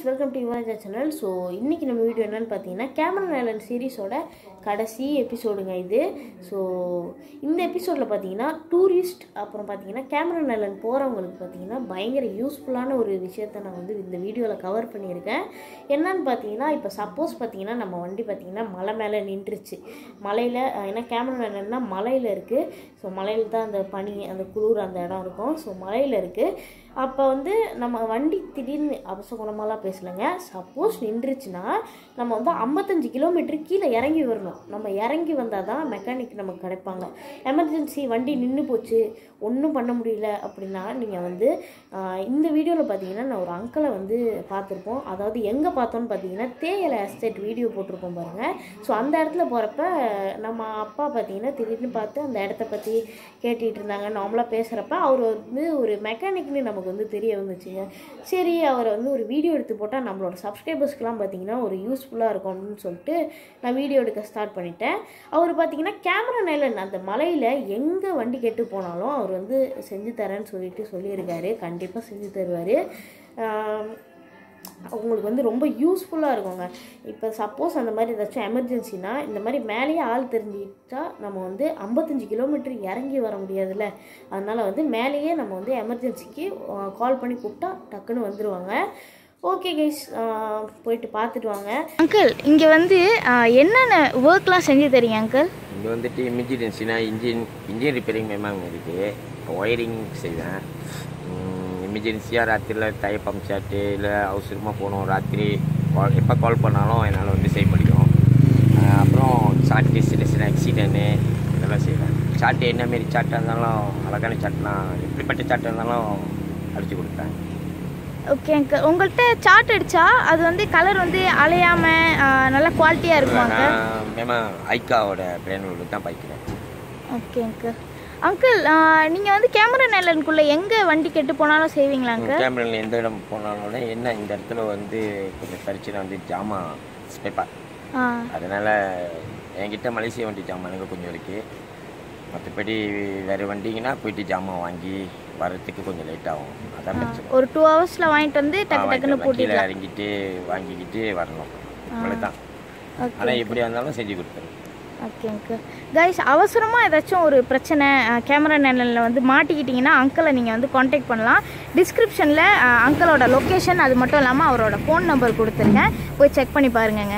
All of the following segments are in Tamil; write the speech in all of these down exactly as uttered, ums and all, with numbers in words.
Welcome to Yuvaraja channel. So இன்றைக்கி நம்ம வீடியோ என்னென்னு பார்த்தீங்கன்னா கேமரன் ஐலண்ட் சீரீஸோட கடைசி எபிசோடுங்க இது. ஸோ இந்த எபிசோடில் பார்த்தீங்கன்னா டூரிஸ்ட் அப்புறம் பார்த்தீங்கன்னா கேமரன் ஐலண்ட் போகிறவங்களுக்கு பார்த்தீங்கன்னா பயங்கர யூஸ்ஃபுல்லான ஒரு விஷயத்த நான் வந்து இந்த வீடியோவில் கவர் பண்ணியிருக்கேன். என்னன்னு பார்த்தீங்கன்னா இப்போ சப்போஸ் பார்த்தீங்கன்னா நம்ம வண்டி பார்த்தீங்கன்னா மலை மேலே நின்றுச்சு. மலையில் ஏன்னா கேமரன் ஐலண்ட்னா மலையில் இருக்குது. ஸோ மலையில் தான் அந்த பனி அந்த குளிர் அந்த இடம் இருக்கும். ஸோ மலையில் இருக்குது. அப்போ வந்து நம்ம வண்டி திடீர்னு அவசகுணமாலாம் பேசலைங்க. சப்போஸ் நின்றுச்சுன்னா நம்ம வந்து ஐம்பத்தஞ்சு கிலோமீட்டர் கீழே இறங்கி வரணும். நம்ம இறங்கி வந்தால் தான் மெக்கானிக் நமக்கு கிடைப்பாங்க. எமர்ஜென்சி வண்டி நின்று போச்சு ஒன்றும் பண்ண முடியல அப்படின்னா நீங்கள் வந்து இந்த வீடியோவில் பார்த்தீங்கன்னா நான் ஒரு அங்கிளை வந்து பார்த்துருப்போம். அதாவது எங்கே பார்த்தோன்னு பார்த்தீங்கன்னா தேயிலை எஸ்டேட் வீடியோ போட்டிருப்போம் பாருங்கள். ஸோ அந்த இடத்துல போகிறப்ப நம்ம அப்பா பார்த்தீங்கன்னா திடீர்னு பார்த்து அந்த இடத்த பற்றி கேட்டுகிட்டு இருந்தாங்க. நார்மலாக பேசுகிறப்ப அவர் வந்து ஒரு மெக்கானிக்னு நமக்கு வந்து தெரிய வந்துச்சுங்க. சரி அவரை வந்து ஒரு வீடியோ எடுத்து போட்டால் நம்மளோட சப்ஸ்கிரைபர்ஸ்க்கெலாம் பார்த்தீங்கன்னா ஒரு யூஸ்ஃபுல்லாக இருக்கும் அப்படின்னு சொல்லிட்டு நான் வீடியோ எடுக்க ஸ்டார்ட் பண்ணிட்டேன். அவர் பார்த்தீங்கன்னா கேமரன் ஐலண்ட் அந்த மலையில் எங்கே வண்டி கெட்டு போனாலும் அவர் வந்து செஞ்சு தரேன்னு சொல்லிட்டு சொல்லியிருக்காரு. கண்டிப்பாக செஞ்சு தருவார். உங்களுக்கு வந்து ரொம்ப யூஸ்ஃபுல்லாக இருக்குங்க. இப்போ சப்போஸ் அந்த மாதிரி ஏதாச்சும் எமர்ஜென்சினா இந்த மாதிரி மேலேயே ஆள் தெரிஞ்சுக்கிட்டா நம்ம வந்து ஐம்பத்தஞ்சு கிலோமீட்டர் இறங்கி வர முடியாதுல்ல. அதனால் வந்து மேலேயே நம்ம வந்து எமர்ஜென்சிக்கு கால் பண்ணி கூப்பிட்டா டக்குன்னு வந்துடுவாங்க. ஓகே கைஸ், போயிட்டு பார்த்துட்டு வாங்க. அங்கிள் இங்கே வந்து என்னென்ன ஒர்க்லாம் செஞ்சு தரீங்க அங்கிள்? இங்கே வந்துட்டு எமர்ஜென்சினா இன்ஜின் இன்ஜின் ரிப்பேரிங் மேமாங்க இருக்குது. ஒயரிங் செய்வேன். எமர்ஜென்சியாக ராத்திரியில் டயர் பம்ப்சாட்டு இல்லை அவசரமாக போகணும் ராத்திரி எப்போ கால் பண்ணாலும் என்னால் வந்து செய்ய முடியும். அப்புறம் சாட்டு சின்ன சின்ன ஆக்சிடென்ட்டு இதெல்லாம் செய்வேன். சாட்டு என்னமாரி சாட்டாக இருந்தாலும் அழகான சாட்டுலாம் எப்படிப்பட்ட சாட்டாக இருந்தாலும் அடித்து கொடுப்பேன். ஓகே அங்கிள், உங்கள்கிட்ட சாட் அடித்தா அது வந்து கலர் வந்து அலையாமல் நல்லா குவாலிட்டியாக இருக்குமாங்க? மேமா ஐக்காவோட பிராண்ட் தான் பாய்க்கிறேன். Okay uncle. அங்கிள் நீங்கள் வந்து கேமரன் ஐலண்ட்குள்ளே எங்கே வண்டி கெட்டு போனாலும் செய்வீங்களா அங்கிள்? கேமரனில் எந்த இடம் போனாலும் என்ன இந்த இடத்துல வந்து கொஞ்சம் பிரச்சனை வந்து ஜாமான் ஸ்பேப்பா, அதனால் என்கிட்ட மலேசியா வண்டி ஜாமானுங்க கொஞ்சம் இருக்குது. மற்றபடி வேறு வண்டிங்கன்னா போயிட்டு ஜாமான் வாங்கி வரத்துக்கு கொஞ்சம் லேட் ஆகும். அதான் பிரச்சனை. ஒரு டூ ஹவர்ஸில் வாங்கிட்டு வந்து டக்கு டக்குன்னு போட்டியில் இறங்கிட்டு வாங்கிக்கிட்டு வரணும். அவ்வளோதான். ஆனால் எப்படியா இருந்தாலும் செஞ்சு கொடுத்துருங்க. Okay uncle. கைஸ், அவசரமாக ஏதாச்சும் ஒரு பிரச்சனை கேமரன் ஐலண்டில் வந்து மாட்டிக்கிட்டிங்கன்னா அங்கிளை நீங்கள் வந்து காண்டாக்ட் பண்ணலாம். டிஸ்கிரிப்ஷனில் அங்கிளோட லொக்கேஷன் அது மட்டும் இல்லாமல் அவரோட ஃபோன் நம்பர் கொடுத்துருங்க. போய் செக் பண்ணி பாருங்கங்க.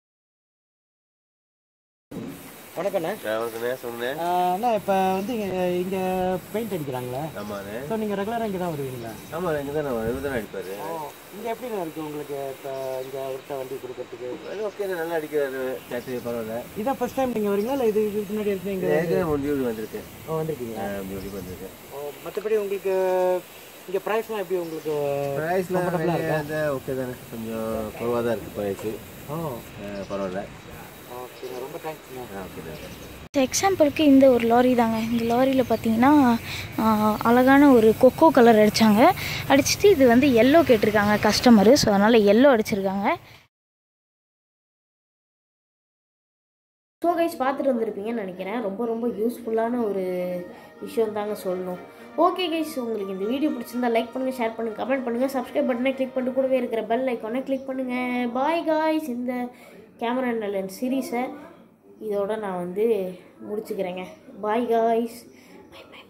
வணக்கண்ணே. சொன்னேன் அண்ணா, இப்போ வந்து இங்கே இங்கே பெயிண்ட் அடிக்கிறாங்களே? ஆமாண்ணே. ஸோ நீங்கள் ரெகுலராக இங்கே தான் வருவீங்களா? ஆமாம், இங்கே தான் நான் இவர் தானே அடிப்பார். இங்கே எப்படிண்ணா இருக்குது உங்களுக்கு இப்போ இங்கே அவர்கிட்ட வண்டி கொடுக்கறதுக்கு? ஓகே, நல்லா அடிக்கிறாரு. சேர்த்து பரவாயில்ல. இதான் ஃபர்ஸ்ட் டைம் நீங்கள் வரீங்களா இல்லை இது இதுக்கு முன்னாடி இருக்கு நீங்கள் டியூட்டி வந்திருக்கேன்? ஓ, வந்திருக்கீங்க. டியூட்டி வந்திருக்கேன். ஓ, மற்றபடி உங்களுக்கு இங்கே ப்ரைஸ்லாம் எப்படி உங்களுக்கு? ப்ரைஸ்லாம் இந்த ஓகே தானே, கொஞ்சம் குறைவாக தான் இருக்குது ப்ரைஸு. ஓ, பரவாயில்ல. ஓகே, ரொம்ப தேங்க்ஸ்ண்ணா. ஓகே தான். எக்ஸாம்பிளுக்கு இந்த ஒரு லாரி தாங்க. இந்த லாரியில் பார்த்தீங்கன்னா அழகான ஒரு கொக்கோ கலர் அடித்தாங்க. அடிச்சுட்டு இது வந்து எல்லோ கேட்டிருக்காங்க கஸ்டமரு. ஸோ அதனால் எல்லோ அடிச்சிருக்காங்க. ஸோ கைஸ் பார்த்துட்டு வந்திருப்பீங்கன்னு நினைக்கிறேன். ரொம்ப ரொம்ப யூஸ்ஃபுல்லான ஒரு விஷயம் தாங்க சொல்லணும். ஓகே கைஸ், உங்களுக்கு இந்த வீடியோ பிடிச்சிருந்தா லைக் பண்ணுங்கள், ஷேர் பண்ணுங்கள், கமெண்ட் பண்ணுங்கள், சப்ஸ்கிரைப் பட்டனை கிளிக் பண்ணிட்டு கூடவே இருக்கிற பெல் ஐக்கானை கிளிக் பண்ணுங்கள். Bye guys. இந்த கேமரன் ஐலண்ட் சீரீஸை இதோட நான் வந்து முடிச்சுக்கிறேங்க. Bye guys. Bye by.